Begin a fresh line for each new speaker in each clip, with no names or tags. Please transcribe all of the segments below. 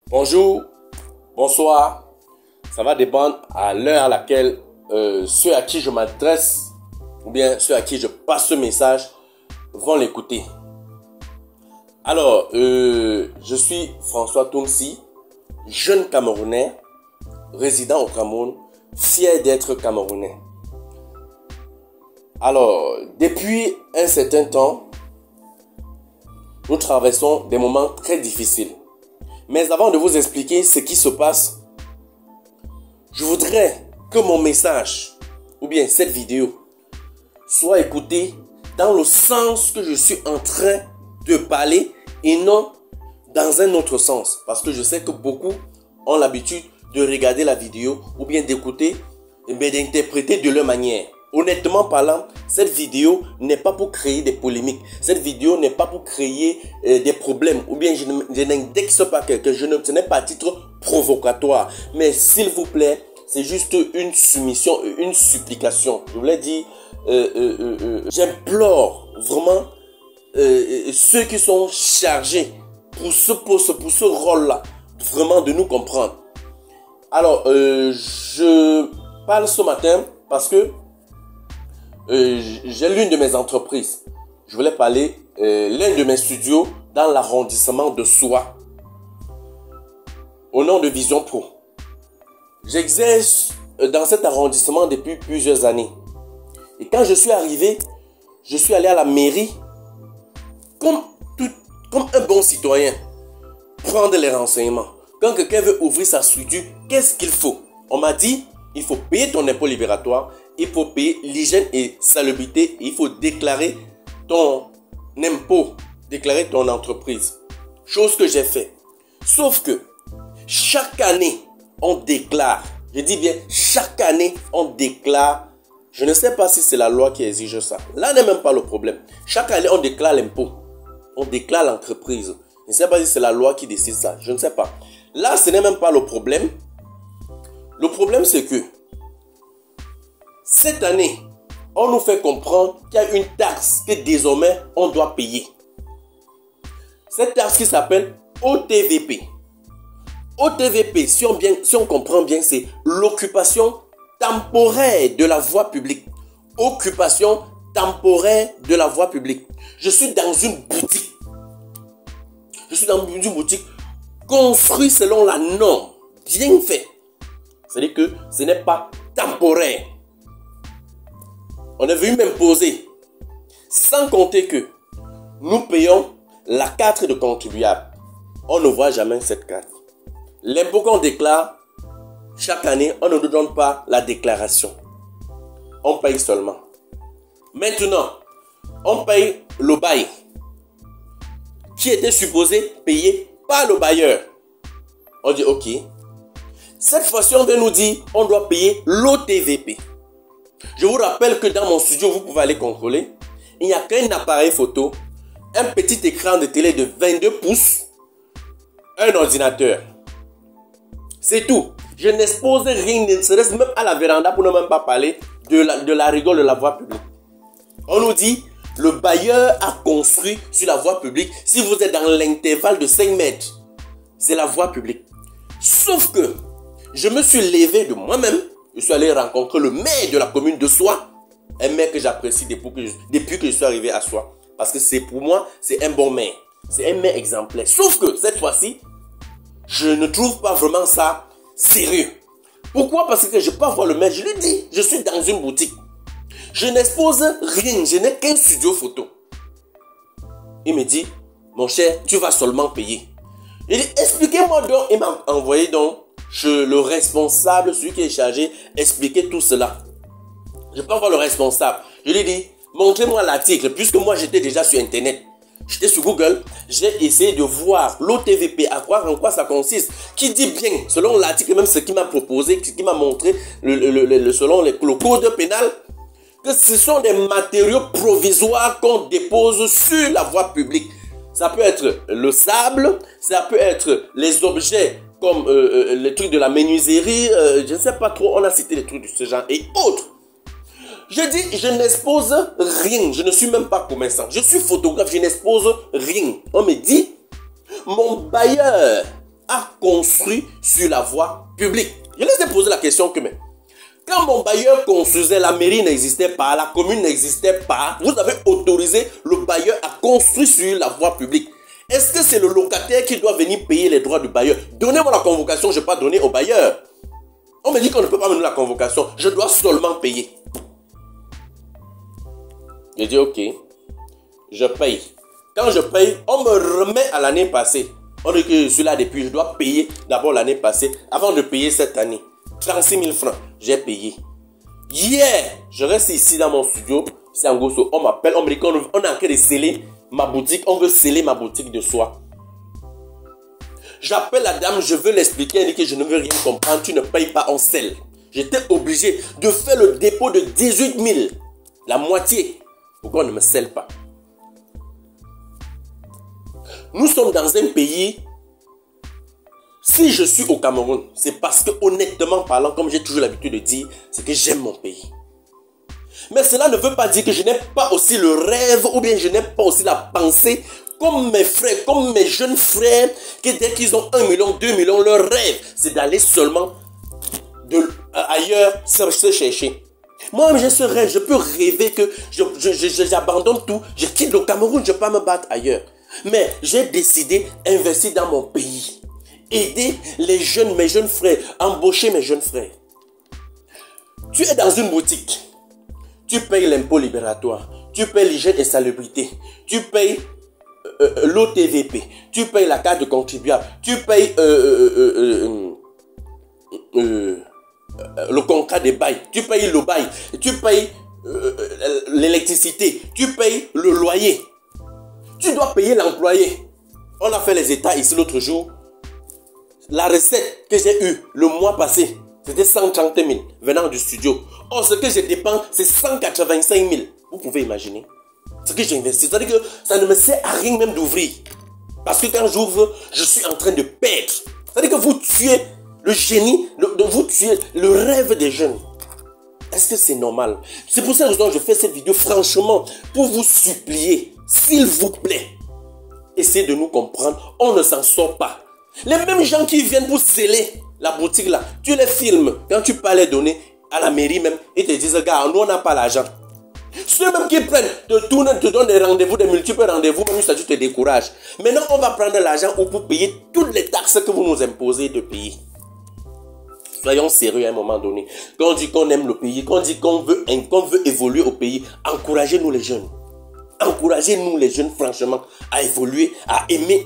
Bonjour, bonsoir, ça va dépendre à l'heure à laquelle ceux à qui je m'adresse ou bien ceux à qui je passe ce message vont l'écouter. Alors, je suis François Tounsi, jeune Camerounais, résident au Cameroun, fier d'être Camerounais. Alors, depuis un certain temps, nous traversons des moments très difficiles. Mais avant de vous expliquer ce qui se passe, je voudrais que mon message, ou bien cette vidéo, soit écoutée dans le sens que je suis en train de parler et non dans un autre sens. Parce que je sais que beaucoup ont l'habitude de regarder la vidéo ou bien d'écouter, mais d'interpréter de leur manière. Honnêtement parlant, cette vidéo n'est pas pour créer des polémiques. Cette vidéo n'est pas pour créer des problèmes. Ou bien je n'indexe pas quelqu'un. Ce n'est pas à titre provocatoire. Mais s'il vous plaît, c'est juste une soumission, une supplication. Je vous l'ai dit, j'implore vraiment ceux qui sont chargés pour ce rôle-là, vraiment de nous comprendre. Alors, je parle ce matin parce que j'ai l'une de mes entreprises. Je voulais parler l'un de mes studios dans l'arrondissement de Soie, au nom de Vision Pro. J'exerce dans cet arrondissement depuis plusieurs années. Et quand je suis arrivé, je suis allé à la mairie comme un bon citoyen, prendre les renseignements. Quand quelqu'un veut ouvrir sa structure, qu'est-ce qu'il faut? On m'a dit, il faut payer ton impôt libératoire, il faut payer l'hygiène et salubrité, il faut déclarer ton impôt, déclarer ton entreprise. Chose que j'ai fait. Sauf que chaque année, on déclare. Je dis bien, chaque année, on déclare. Je ne sais pas si c'est la loi qui exige ça. Là n'est même pas le problème. Chaque année, on déclare l'impôt. On déclare l'entreprise. Je ne sais pas si c'est la loi qui décide ça. Je ne sais pas. Là, ce n'est même pas le problème. Le problème, c'est que cette année, on nous fait comprendre qu'il y a une taxe que désormais on doit payer. Cette taxe qui s'appelle OTVP. OTVP, si on comprend bien, c'est l'occupation temporaire de la voie publique. Occupation temporaire de la voie publique. Je suis dans une boutique. Je suis dans une boutique construite selon la norme. Bien fait. C'est-à-dire que ce n'est pas temporaire. On est venu m'imposer. Sans compter que nous payons la carte de contribuable. On ne voit jamais cette carte. L'impôt qu'on déclare, chaque année, on ne nous donne pas la déclaration. On paye seulement. Maintenant, on paye le bail qui était supposé payer par le bailleur. On dit ok. Cette fois-ci, on vient nous dire on doit payer l'OTVP. Je vous rappelle que dans mon studio, vous pouvez aller contrôler. Il n'y a qu'un appareil photo, un petit écran de télé de 22 pouces, un ordinateur. C'est tout. Je n'expose rien, ne serait-ce même à la véranda pour ne même pas parler de la rigole de la voie publique. On nous dit, le bailleur a construit sur la voie publique. Si vous êtes dans l'intervalle de 5 mètres, c'est la voie publique. Sauf que je me suis levé de moi-même. Je suis allé rencontrer le maire de la commune de Soie. Un maire que j'apprécie depuis que je suis arrivé à Soie. Parce que pour moi, c'est un bon maire. C'est un maire exemplaire. Sauf que cette fois-ci, je ne trouve pas vraiment ça sérieux. Pourquoi? Parce que je peux voir le maire. Je lui dis, je suis dans une boutique. Je n'expose rien. Je n'ai qu'un studio photo. Il me dit, mon cher, tu vas seulement payer. Il dit, expliquez-moi donc. Il m'a envoyé donc le responsable, celui qui est chargé, expliquer tout cela. Je peux voir le responsable. Je lui dis, montrez-moi l'article, puisque moi j'étais déjà sur Internet. J'étais sur Google, j'ai essayé de voir l'OTVP, en quoi ça consiste, qui dit bien, selon l'article, même ce qu'il m'a proposé, ce qu'il m'a montré, selon le code pénal, que ce sont des matériaux provisoires qu'on dépose sur la voie publique. Ça peut être le sable, ça peut être les objets comme les trucs de la menuiserie, je ne sais pas trop, on a cité les trucs de ce genre et autres. Je dis, je n'expose rien, je ne suis même pas commerçant, je suis photographe, je n'expose rien. On me dit, mon bailleur a construit sur la voie publique? Je les ai posé la question que même. Quand mon bailleur construisait, la mairie n'existait pas, la commune n'existait pas, vous avez autorisé le bailleur à construire sur la voie publique. Est-ce que c'est le locataire qui doit venir payer les droits du bailleur? Donnez-moi la convocation, je ne vais pas donner au bailleur. On me dit qu'on ne peut pas me donner la convocation, je dois seulement payer. Je dis ok, je paye. Quand je paye, on me remet à l'année passée. On dit que je suis là depuis, je dois payer d'abord l'année passée avant de payer cette année. 36 000 francs, j'ai payé. Hier, je reste ici dans mon studio, c'est en Gosso, on m'appelle, on me dit qu'on est en train de sceller ma boutique, on veut sceller ma boutique de soie. J'appelle la dame, je veux l'expliquer, elle dit que je ne veux rien comprendre, tu ne payes pas, on scelle. J'étais obligé de faire le dépôt de 18 000, la moitié. Pourquoi on ne me scelle pas? Nous sommes dans un pays. Si je suis au Cameroun, c'est parce que honnêtement parlant, comme j'ai toujours l'habitude de dire, c'est que j'aime mon pays. Mais cela ne veut pas dire que je n'ai pas aussi le rêve ou bien je n'ai pas aussi la pensée comme mes frères, comme mes jeunes frères, que dès qu'ils ont 1 million, 2 millions, leur rêve, c'est d'aller seulement ailleurs se chercher. Moi, j'ai ce rêve, je peux rêver que j'abandonne tout, je quitte le Cameroun, je ne peux pas me battre ailleurs. Mais j'ai décidé d'investir dans mon pays. Aider les jeunes, mes jeunes frères, embaucher mes jeunes frères. Tu es dans une boutique, tu payes l'impôt libératoire, tu payes l'hygiène et salubrité, tu payes l'OTVP, tu payes la carte de contribuable, tu payes le contrat de bail, tu payes le bail, tu payes l'électricité, tu payes le loyer. Tu dois payer l'employé. On a fait les états ici l'autre jour. La recette que j'ai eue le mois passé, c'était 130 000 venant du studio. Or, ce que je dépense, c'est 185 000. Vous pouvez imaginer ce que j'ai investi. C'est-à-dire que ça ne me sert à rien même d'ouvrir. Parce que quand j'ouvre, je suis en train de perdre. C'est-à-dire que vous tuez le génie, vous tuez le rêve des jeunes. Est-ce que c'est normal? C'est pour cette raison que je fais cette vidéo franchement pour vous supplier. S'il vous plaît, essayez de nous comprendre. On ne s'en sort pas. Les mêmes gens qui viennent pour sceller la boutique là, tu les filmes. Quand tu peux les donner à la mairie même, ils te disent, gars, nous on n'a pas l'argent. Ceux même qui prennent, te donnent des rendez-vous, des multiples rendez-vous, même ça tu te décourages. Maintenant, on va prendre l'argent pour payer toutes les taxes que vous nous imposez de payer. Soyons sérieux à un moment donné. Quand on dit qu'on aime le pays, quand on dit qu'on veut évoluer au pays, encouragez-nous les jeunes. Encouragez-nous les jeunes franchement à évoluer, à aimer,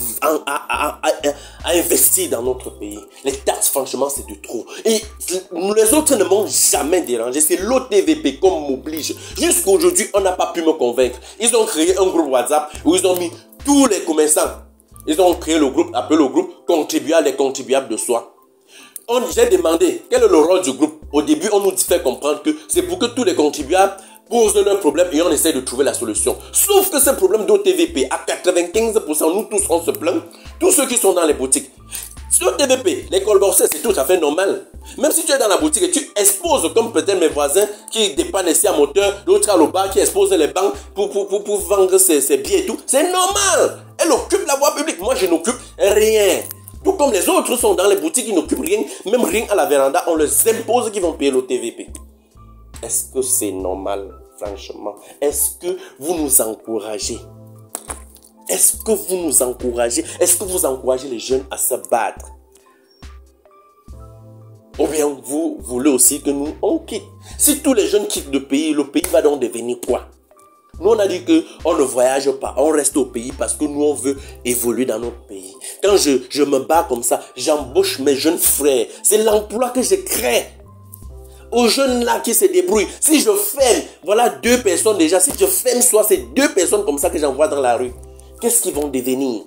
à investir dans notre pays. Les taxes franchement c'est de trop. Et les autres ne m'ont jamais dérangé. C'est l'OTVP qu'on m'oblige. Jusqu'à aujourd'hui on n'a pas pu me convaincre. Ils ont créé un groupe WhatsApp où ils ont mis tous les commerçants. Ils ont créé le groupe, appelé le groupe contribuables, les contribuables de soi. J'ai demandé quel est le rôle du groupe. Au début on nous fait comprendre que c'est pour que tous les contribuables posent leurs problèmes et on essaie de trouver la solution. Sauf que ce problème d'OTVP, à 95%, nous tous on se plaint, tous ceux qui sont dans les boutiques. Sur l'OTVP, les colborsés, c'est tout à fait normal. Même si tu es dans la boutique et tu exposes, comme peut-être mes voisins qui dépannent ici à moteur, l'autre à le bar qui expose les banques pour vendre ses billets et tout, c'est normal. Elle occupe la voie publique. Moi, je n'occupe rien. Tout comme les autres sont dans les boutiques, ils n'occupent rien, même rien à la véranda, on leur impose qu'ils vont payer l'OTVP. Est-ce que c'est normal, franchement? Est-ce que vous nous encouragez? Est-ce que vous nous encouragez? Est-ce que vous encouragez les jeunes à se battre? Ou bien vous voulez aussi que nous, on quitte? Si tous les jeunes quittent le pays va donc devenir quoi? Nous, on a dit qu'on ne voyage pas, on reste au pays parce que nous, on veut évoluer dans notre pays. Quand je me bats comme ça, j'embauche mes jeunes frères. C'est l'emploi que je crée. Aux jeunes là qui se débrouillent. Si je ferme, voilà 2 personnes déjà. Si je ferme soit ces 2 personnes comme ça que j'envoie dans la rue, qu'est-ce qu'ils vont devenir?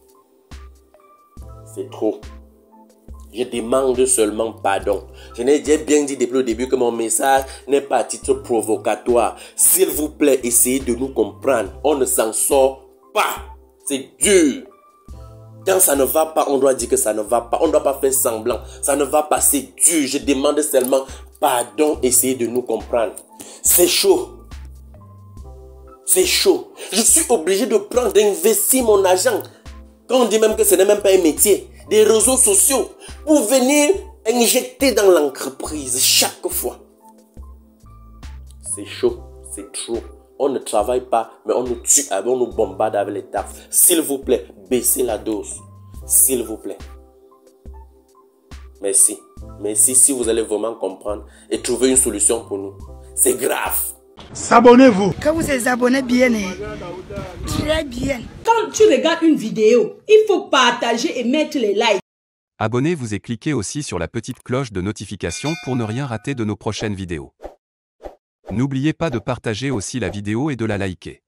C'est trop. Je demande seulement pardon. Je n'ai bien dit depuis le début que mon message n'est pas à titre provocatoire. S'il vous plaît, essayez de nous comprendre. On ne s'en sort pas. C'est dur. Quand ça ne va pas, on doit dire que ça ne va pas. On ne doit pas faire semblant. Ça ne va pas, c'est dur. Je demande seulement pardon. Essayez de nous comprendre. C'est chaud. C'est chaud. Je suis obligé de prendre, d'investir mon argent. Quand on dit même que ce n'est même pas un métier. des réseaux sociaux pour venir injecter dans l'entreprise chaque fois. C'est chaud, c'est trop. On ne travaille pas, mais on nous tue, on nous bombarde avec les taxes. S'il vous plaît, baissez la dose. S'il vous plaît. Merci. Merci si vous allez vraiment comprendre et trouver une solution pour nous. C'est grave.
S'abonnez-vous.
Quand vous êtes abonné bien, très bien.
Quand tu regardes une vidéo, il faut partager et mettre les likes.
Abonnez-vous et cliquez aussi sur la petite cloche de notification pour ne rien rater de nos prochaines vidéos. N'oubliez pas de partager aussi la vidéo et de la liker.